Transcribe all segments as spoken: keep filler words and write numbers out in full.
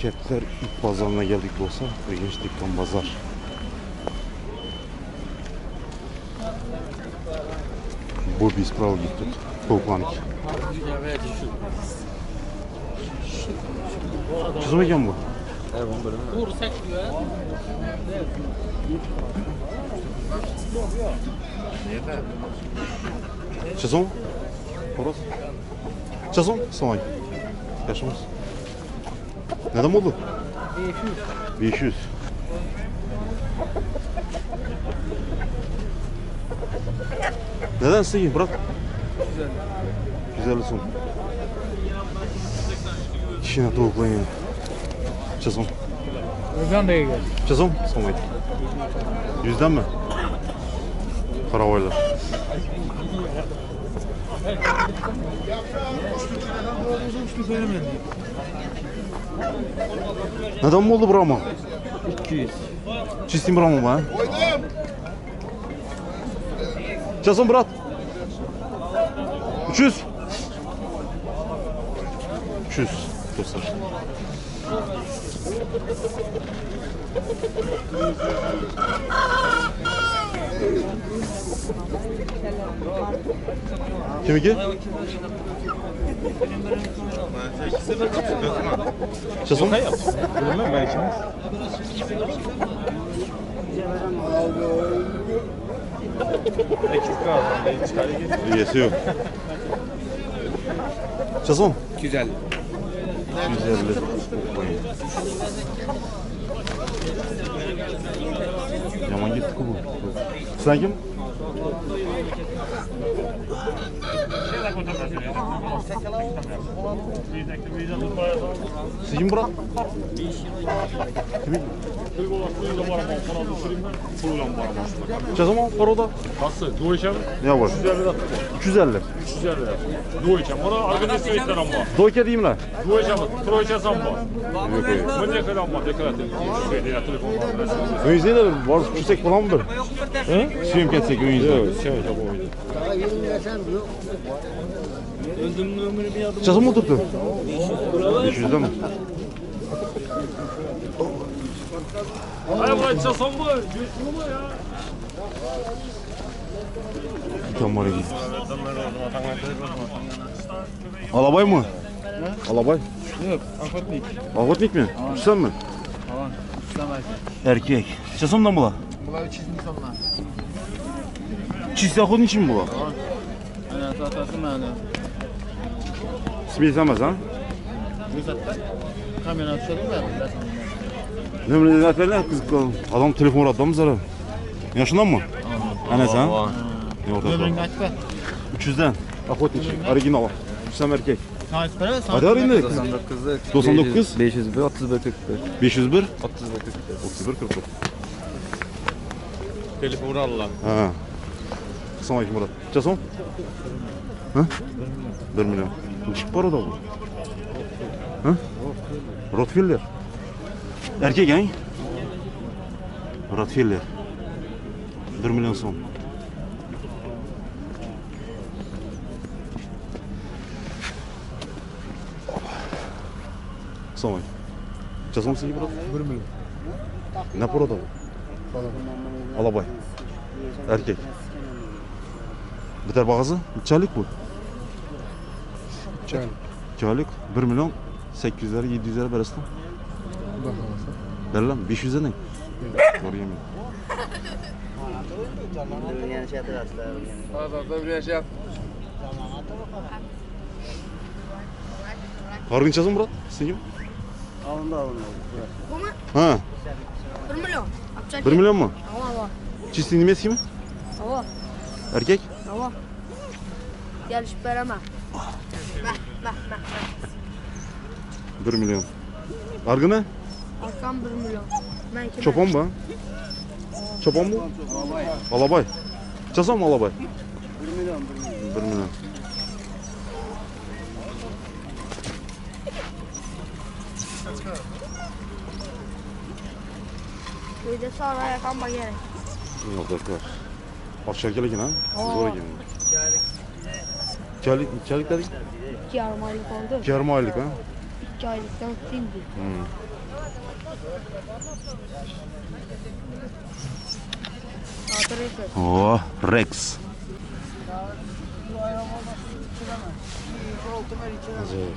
Şirketler ilk pazarına geldik olsa, ilginç dükkan pazar. Bu biz prav gittik. Kokulanık. Çözüm eken bu? Evet, onu bölümü. Çözüm? Orası. Çözüm? Samay. Yaşımız. Neden oldu? beş yüz. Neden size bırak? Güzel olsun. İçine tavuklayın. Çözüm. Yüzden de gel. Çözüm? Samay. Yüzden mi? Karavayla. Neden mi oldu Brahma? iki yüz. Çizdim Brahma mı? Çözüm bırak. üç yüz. üç yüz dostlar. Kiminki? Çözüm? Bilmem ben ikimiz. Ekip kaldı. Çıkarı getir. Üyesi yok. Çözüm? iki yüz elli. iki yüz elli. Yaman gittik bu. Sen kim? Sizin bırak. Kimin? Çözüm al paroda. Nasıl? Doğuşam Ne var? üç yüz elli. üç yüz elli. Doğuşam. Ona organize etler ama. Doyke diyeyim lan. Doğuşam. Troyça samba. Yok yok. Ben ne kadar ama dekorat edeyim. Şeyde ya telefonla. Önünüzde de var küçük falan mıdır? He? Suyum ketsek önünüzde. Yok, şey tabii oydu. Çözüm mü oturdu? beş yüzde mi? Ay bu açasam bu. Göğsünü mü ya? Tam var gibi. Alabay mı? Alabay. Yok, akutnik. Ahmetlik mi? Sen mi? Tamam, istemez. Erkek. Çözüm mü bu? Bunlar üç yüz milyonlar. Çizgi akılın için mi bu? Aynen, satası mı öyle? İsmi istemez ha? Bu satta kamyon açalım mı? Nömrede zaten ne kız adam telefon adamı zarar. Yaşından mı? Enes ha? Ne orada? Ömrünü aç be. üç yüzden. Ahmetlik. Original. Sen erkek. Sağ para ve sağ. Hadi arayın da. doksan dokuz. doksan dokuz. beş yüz bir, otuz bir, kırk bir. beş yüz bir. otuz bir, kırk bir. otuz bir kırk bir. Telefonu Allah. Ha. Sana kim Murat? Çasom? Ha? bir milyon. Çık para da bu. Ha? Rottweiler. Erkek hein? Rottweiler. bir milyon son. Sana. Çasom sizi Murat? bir milyon. Ne para da bu? Alabay. Erkek. Biter bağızı? Çaylık bu. Çaylık. Çaylık bir milyon sekiz yüzler yedi yüzler arasında. Bakamazsın. Derler mi? beş yüze ne? Doğru yemin. Kargın çazın Murat? Sen kim? Alındı alındı. Ha, bir milyon. Yapacak bir milyon mu? Hava hava. Çizdiğin nimesi kim? Hava. Erkek? Hava. Gel iş vereme. Bak bak bak. bir milyon. Kargı ne? Arkam bir milyon. Ben kime? Çopan mı? Çopan mı? Alabay. Çazan mı alabay? bir milyon. bir milyon. Bir de sonra yakan bak gerek. Yok yok yok. Bak şarkılı yine ha. Oo. Zor yine. Çaylık, çaylık dedik. İki yarım aylık oldu. iki yarım aylık ha. iki aylıktan tutayım diye. Hmm. Adı Rex. Oh, Rex. Acayip.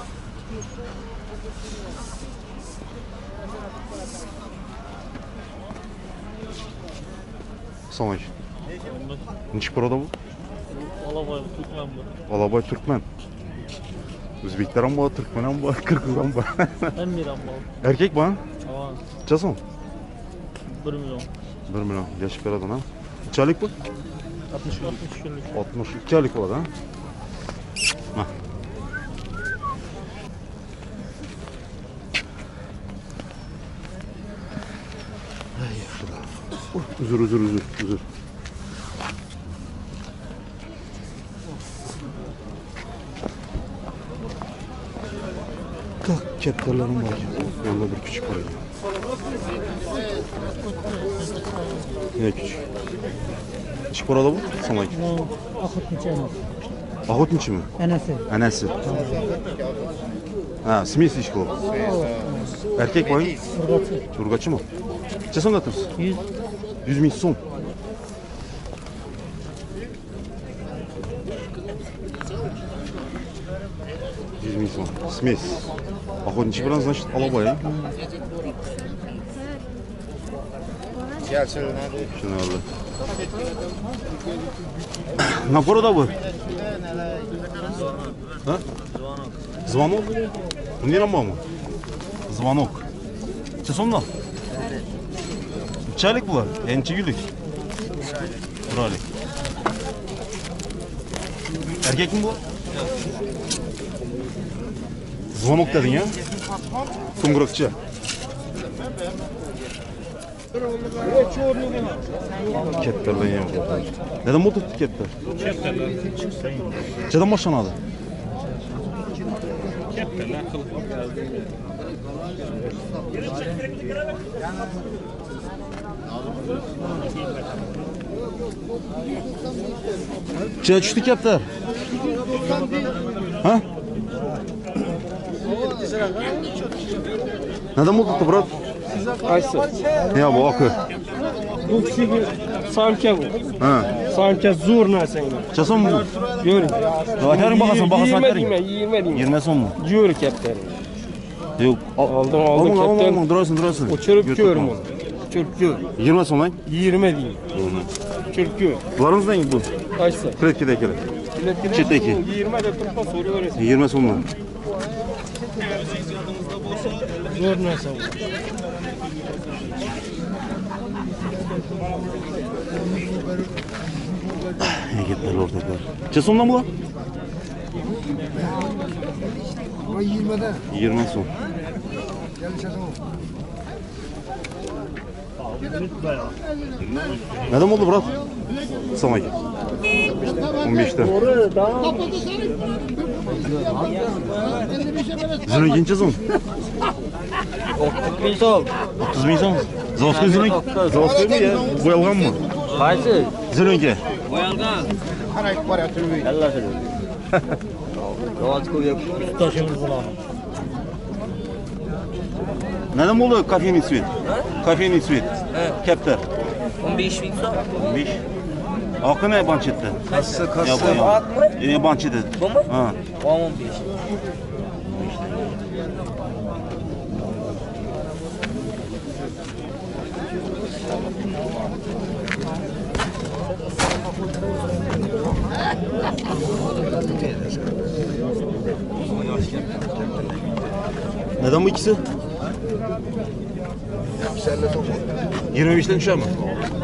Salam. Neçə parada bu? Alabay Türkmen bu. Alabay Türkmen. Özbekler ama Türkmen ama Kırgızlar mı? Ben bir amma. Erkek mi? Avan. Çasın? Bir milyon. bir milyon. Yaş paradan ha. İki aylık bu? altmış altmış günlük. altmış iki aylık var ha. Hah. Üzür üzür üzür üzür. Kalk kepterlerim var. Yolda bir küçük var. Ne küçük? Küçük parada bu? Sana iki. Akıtmış enes. Ahotniçi mi? Enesi. Anası. Ha, смесь işki o. Erkek var mı? Urgatçı. Turgaçı mı? Çesan atırsın? Yüz. yüz bin son. yüz bin son. Смесь. Охотничий бран, значит, алабай. Şunu aldı. Na burada bu? Ha? Звонок? Не рамамı. Звонок. Çesonla? Çaylık bu var. Ençi gülük. Buralik. Erkek mi bu? Звонок dedin ya. Kumgurukçu. Kepterden yem. Neden bu tuttu kepter? Kepterler. Çeden başlanadı. Kepterler kılık. Çaya düştü kepter. Ha? Neden bu tuttu brat? Kaysı. Ya bu akı. Bu kişi bir samke bu. Ha. Samke zurna sen. Çeson mu? Yürü. Atarım bakasın bakasın Yirmi atarım. dime, yirmi dime. yirmi son mu? Yürü kepteri. Yok. Aldım aldım Alın alın kepteri. alın durasın durasın. Uçurup görüm onu. Uçurup gör. yirmi son lan. yirmi dime. Uçurup gör. Bularınız ne bu? Kaysı. Kredki de kere. Çeteki. yirmi de tutma soruyor öyle. yirmi son mu? Zurna sen. Ne gittiler ortaklar. Çeson'dan mı lan? yirmide. yirmi son. Gel çekin. Neden oldu Murat? Sana gel. on beşte. Zırhın genç yazın. Bir sol. otuz bin son. Zavodskoy zırhın. Zavodskoy mu ya? Boyalgan mı? Kaysı. Zırhın ki. Boyalgan. Karak var ya türlü. Allah seni. Zavadkoy yap. Taşımız bulalım. Neden oldu kafenin ismi? Kafenin ismi. Kepter. on beş bin son. on beş. Akı ne bançette? Kassa kassa. Ya bu ya. E bançette. Bu mu? Ha. on on beş. Neden bu ikisi? yirmi beşten düşer mi?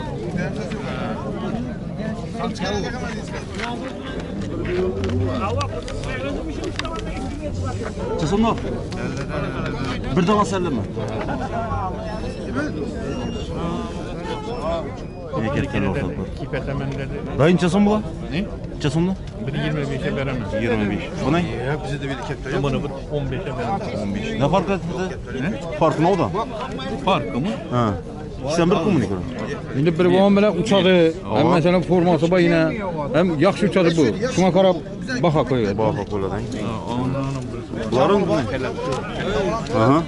Çesin ne? Bir dana selle mi? Ne gerek geliyor ortalıklar? Kipetemenleri. Dayın çesin bu lan? Ne? Çesin ne? Bir yirmi beşe veremez. yirmi beş. Bu ne? Bunu on beşe veremez. on beş. Ne fark etti? Ne? Farkı ne o da? Farkı mı? Ha. İkisinden bir kommunikör. İndi bir boğan bilen uçadı, hem mesela forması var yine, hem yaxşı uçadı bu. Şuna qarab baxa koyuyor. Baxa koyuyor. Bunların mı? Aha.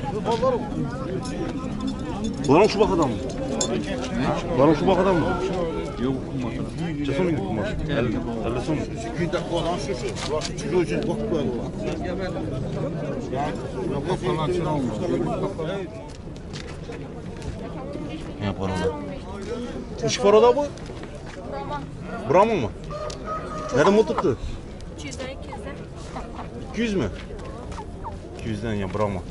Bunların şu bak adam mı? Bunların şu bak adam mı? Yok kumaş. Çeson mu kumaş? Elle son mu? Ne yapar orada? İş var orada bu? Brahma mı? Nereden bu tuttu? iki yüzden iki yüzden. iki yüz mü? iki yüzden ya Brahma.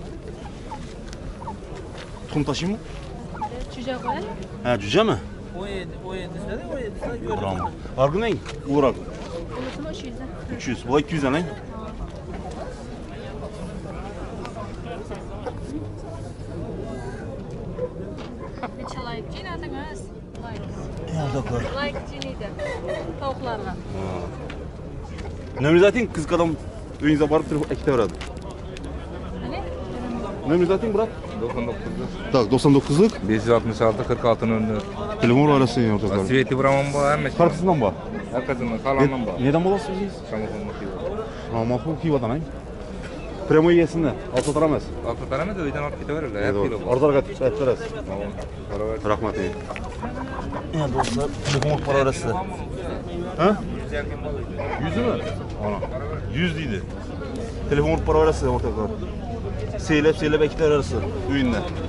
Tum taşıyayım mı? Cüce koyalım. Ha cüce mi? on yedi, on yedisinde de on yedisinde gördüm. Brahma. Argı ne? Uğur argı. Bunun üç yüzden. üç yüz. Bu da iki yüzden lan. Neçe like? Cin adınız? Like. Ya doktor. Like ciniydi. Tavuklarla. Nömrü zaten kız adam önünüze barıp telefon ekte veradi. Hani? Nömrü zaten bırak. doksan dokuzluk. Tak doksan dokuzluk. besh yuz oltmish olti qirq olti nol nol. Telefon arası ya ortaklar. Sveti Braman bor, hamma. Karşısından bak. Arkasından kalandan bor. Neden bulasınız siz? Şamafon motivi. Ama bu Kiva'dan ay. Premo yesinler. Altı oturamaz. Olti taramaz, uydan olib ketaveringlar. Evet, Hep kilo bor. orada kat ettirez. Tamam. Baravar. Rahmat eylesin. Ya dostlar, telefon para arası. Ha? Yüzü mü? Ana. Yüz deydi. Telefon para arası ortaklar. Seylep seylep ekler arası. Ürünler.